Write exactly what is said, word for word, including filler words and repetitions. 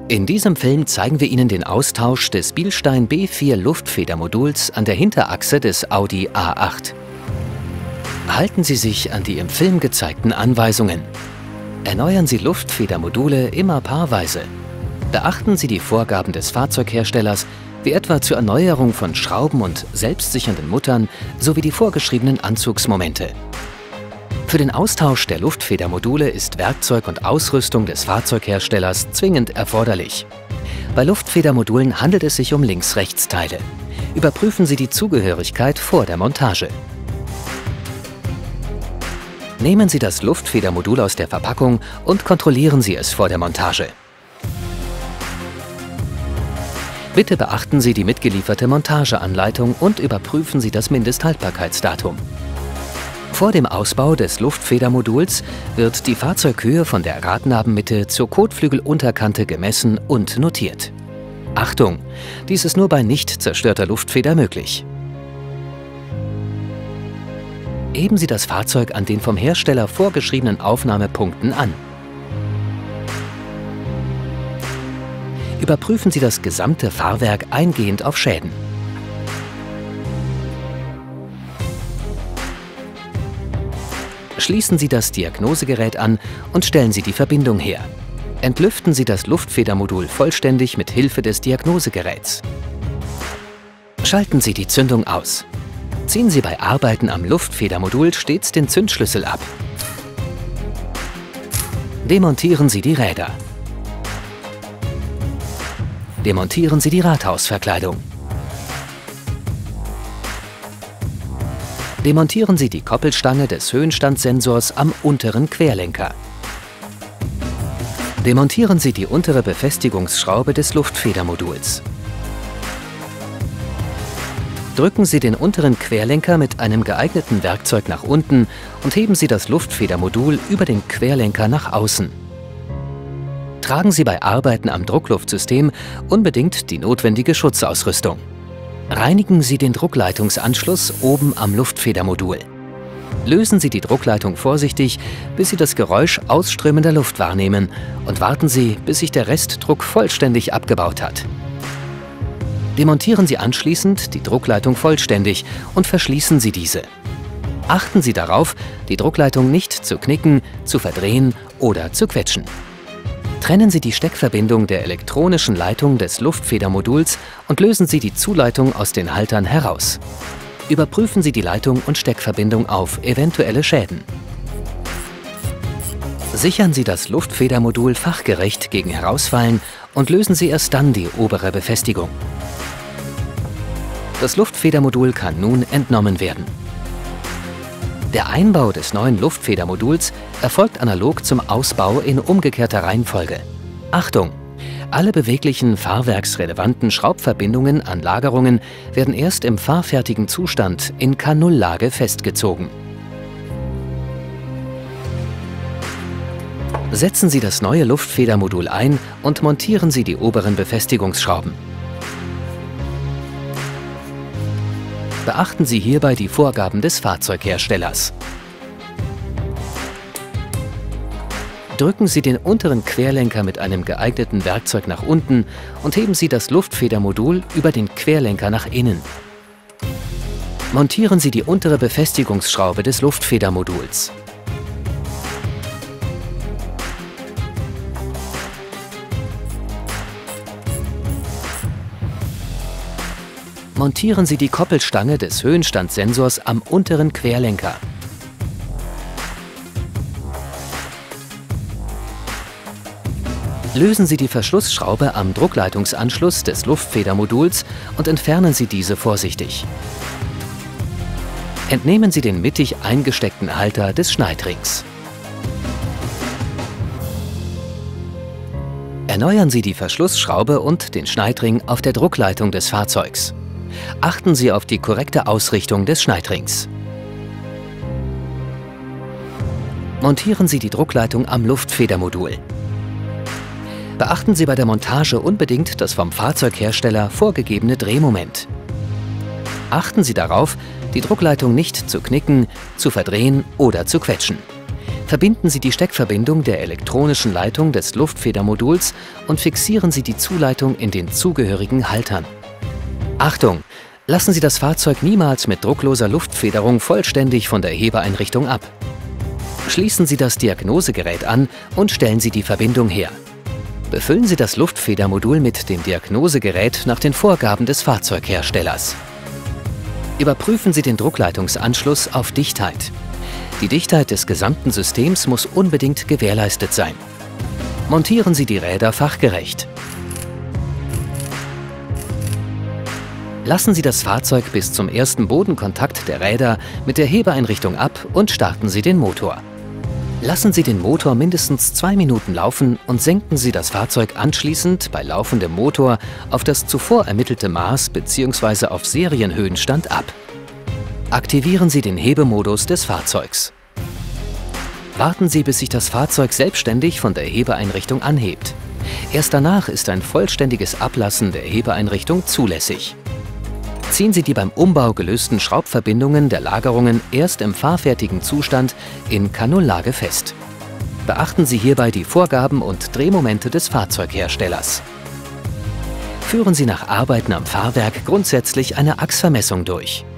In diesem Film zeigen wir Ihnen den Austausch des Bilstein B vier Luftfedermoduls an der Hinterachse des Audi A acht. Halten Sie sich an die im Film gezeigten Anweisungen. Erneuern Sie Luftfedermodule immer paarweise. Beachten Sie die Vorgaben des Fahrzeugherstellers, wie etwa zur Erneuerung von Schrauben und selbstsichernden Muttern sowie die vorgeschriebenen Anzugsmomente. Für den Austausch der Luftfedermodule ist Werkzeug und Ausrüstung des Fahrzeugherstellers zwingend erforderlich. Bei Luftfedermodulen handelt es sich um Links-Rechts-Teile. Überprüfen Sie die Zugehörigkeit vor der Montage. Nehmen Sie das Luftfedermodul aus der Verpackung und kontrollieren Sie es vor der Montage. Bitte beachten Sie die mitgelieferte Montageanleitung und überprüfen Sie das Mindesthaltbarkeitsdatum. Vor dem Ausbau des Luftfedermoduls wird die Fahrzeughöhe von der Radnabenmitte zur Kotflügelunterkante gemessen und notiert. Achtung! Dies ist nur bei nicht zerstörter Luftfeder möglich. Heben Sie das Fahrzeug an den vom Hersteller vorgeschriebenen Aufnahmepunkten an. Überprüfen Sie das gesamte Fahrwerk eingehend auf Schäden. Schließen Sie das Diagnosegerät an und stellen Sie die Verbindung her. Entlüften Sie das Luftfedermodul vollständig mit Hilfe des Diagnosegeräts. Schalten Sie die Zündung aus. Ziehen Sie bei Arbeiten am Luftfedermodul stets den Zündschlüssel ab. Demontieren Sie die Räder. Demontieren Sie die Rathausverkleidung. Demontieren Sie die Koppelstange des Höhenstandssensors am unteren Querlenker. Demontieren Sie die untere Befestigungsschraube des Luftfedermoduls. Drücken Sie den unteren Querlenker mit einem geeigneten Werkzeug nach unten und heben Sie das Luftfedermodul über den Querlenker nach außen. Tragen Sie bei Arbeiten am Druckluftsystem unbedingt die notwendige Schutzausrüstung. Reinigen Sie den Druckleitungsanschluss oben am Luftfedermodul. Lösen Sie die Druckleitung vorsichtig, bis Sie das Geräusch ausströmender Luft wahrnehmen und warten Sie, bis sich der Restdruck vollständig abgebaut hat. Demontieren Sie anschließend die Druckleitung vollständig und verschließen Sie diese. Achten Sie darauf, die Druckleitung nicht zu knicken, zu verdrehen oder zu quetschen. Trennen Sie die Steckverbindung der elektronischen Leitung des Luftfedermoduls und lösen Sie die Zuleitung aus den Haltern heraus. Überprüfen Sie die Leitung und Steckverbindung auf eventuelle Schäden. Sichern Sie das Luftfedermodul fachgerecht gegen Herausfallen und lösen Sie erst dann die obere Befestigung. Das Luftfedermodul kann nun entnommen werden. Der Einbau des neuen Luftfedermoduls erfolgt analog zum Ausbau in umgekehrter Reihenfolge. Achtung! Alle beweglichen fahrwerksrelevanten Schraubverbindungen an Lagerungen werden erst im fahrfertigen Zustand in K null Lage festgezogen. Setzen Sie das neue Luftfedermodul ein und montieren Sie die oberen Befestigungsschrauben. Beachten Sie hierbei die Vorgaben des Fahrzeugherstellers. Drücken Sie den unteren Querlenker mit einem geeigneten Werkzeug nach unten und heben Sie das Luftfedermodul über den Querlenker nach innen. Montieren Sie die untere Befestigungsschraube des Luftfedermoduls. Montieren Sie die Koppelstange des Höhenstandssensors am unteren Querlenker. Lösen Sie die Verschlussschraube am Druckleitungsanschluss des Luftfedermoduls und entfernen Sie diese vorsichtig. Entnehmen Sie den mittig eingesteckten Halter des Schneidrings. Erneuern Sie die Verschlussschraube und den Schneidring auf der Druckleitung des Fahrzeugs. Achten Sie auf die korrekte Ausrichtung des Schneidrings. Montieren Sie die Druckleitung am Luftfedermodul. Beachten Sie bei der Montage unbedingt das vom Fahrzeughersteller vorgegebene Drehmoment. Achten Sie darauf, die Druckleitung nicht zu knicken, zu verdrehen oder zu quetschen. Verbinden Sie die Steckverbindung der elektronischen Leitung des Luftfedermoduls und fixieren Sie die Zuleitung in den zugehörigen Haltern. Achtung! Lassen Sie das Fahrzeug niemals mit druckloser Luftfederung vollständig von der Hebeeinrichtung ab. Schließen Sie das Diagnosegerät an und stellen Sie die Verbindung her. Befüllen Sie das Luftfedermodul mit dem Diagnosegerät nach den Vorgaben des Fahrzeugherstellers. Überprüfen Sie den Druckleitungsanschluss auf Dichtheit. Die Dichtheit des gesamten Systems muss unbedingt gewährleistet sein. Montieren Sie die Räder fachgerecht. Lassen Sie das Fahrzeug bis zum ersten Bodenkontakt der Räder mit der Hebeeinrichtung ab und starten Sie den Motor. Lassen Sie den Motor mindestens zwei Minuten laufen und senken Sie das Fahrzeug anschließend bei laufendem Motor auf das zuvor ermittelte Maß bzw. auf Serienhöhenstand ab. Aktivieren Sie den Hebemodus des Fahrzeugs. Warten Sie, bis sich das Fahrzeug selbstständig von der Hebeeinrichtung anhebt. Erst danach ist ein vollständiges Ablassen der Hebeeinrichtung zulässig. Ziehen Sie die beim Umbau gelösten Schraubverbindungen der Lagerungen erst im fahrfertigen Zustand in Kanullage fest. Beachten Sie hierbei die Vorgaben und Drehmomente des Fahrzeugherstellers. Führen Sie nach Arbeiten am Fahrwerk grundsätzlich eine Achsvermessung durch.